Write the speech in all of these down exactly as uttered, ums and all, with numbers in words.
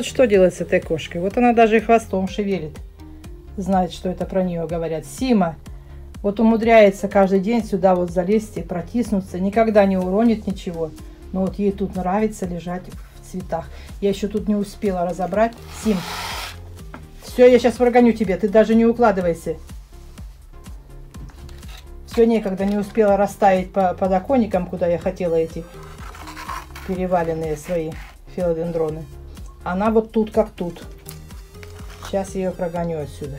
вот что делать с этой кошкой? Вот она даже и хвостом шевелит. Знает, что это про нее говорят. Сима вот умудряется каждый день сюда вот залезть и протиснуться. Никогда не уронит ничего. Но вот ей тут нравится лежать в цветах. Я еще тут не успела разобрать. Сим, все, я сейчас прогоню тебе. Ты даже не укладывайся. Все, некогда, не успела расставить по подоконникам, куда я хотела эти переваленные свои филодендроны. Она вот тут как тут. Сейчас я ее прогоню отсюда.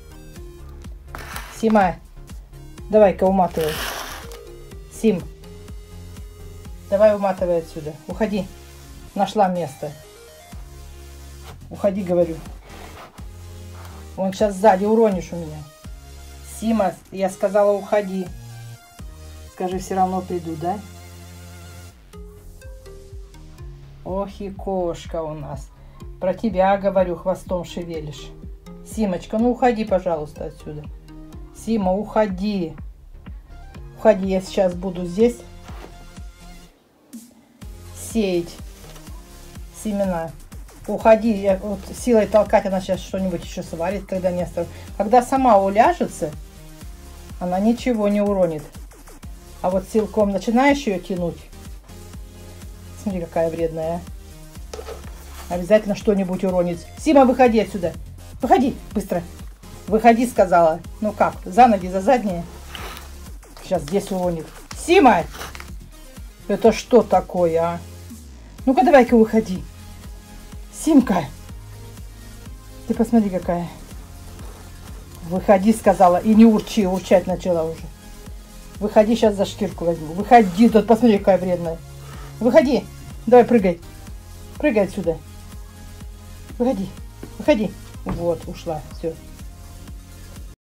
Сима, давай-ка уматывай. Сим, давай уматывай отсюда. Уходи. Нашла место. Уходи, говорю. Вон сейчас сзади уронишь у меня. Сима, я сказала, уходи. Скажи, все равно приду, да? Ох и кошка у нас. Про тебя, говорю, хвостом шевелишь. Симочка, ну уходи, пожалуйста, отсюда. Сима, уходи. Уходи, я сейчас буду здесь сеять семена. Уходи, я, вот силой толкать, она сейчас что-нибудь еще сварит, когда не оставит. Когда сама уляжется, она ничего не уронит. А вот силком начинаешь ее тянуть. Смотри, какая вредная. Обязательно что-нибудь уронит. Сима, выходи отсюда. Выходи, быстро. Выходи, сказала. Ну как, за ноги, за задние. Сейчас здесь уронит. Сима! Это что такое, а? Ну-ка, давай-ка выходи. Симка! Ты посмотри, какая. Выходи, сказала. И не урчи, урчать начала уже. Выходи, сейчас за шкирку возьму. Выходи, тут посмотри, какая вредная. Выходи. Давай, прыгай. Прыгай отсюда. Выходи. Выходи. Вот, ушла. Все.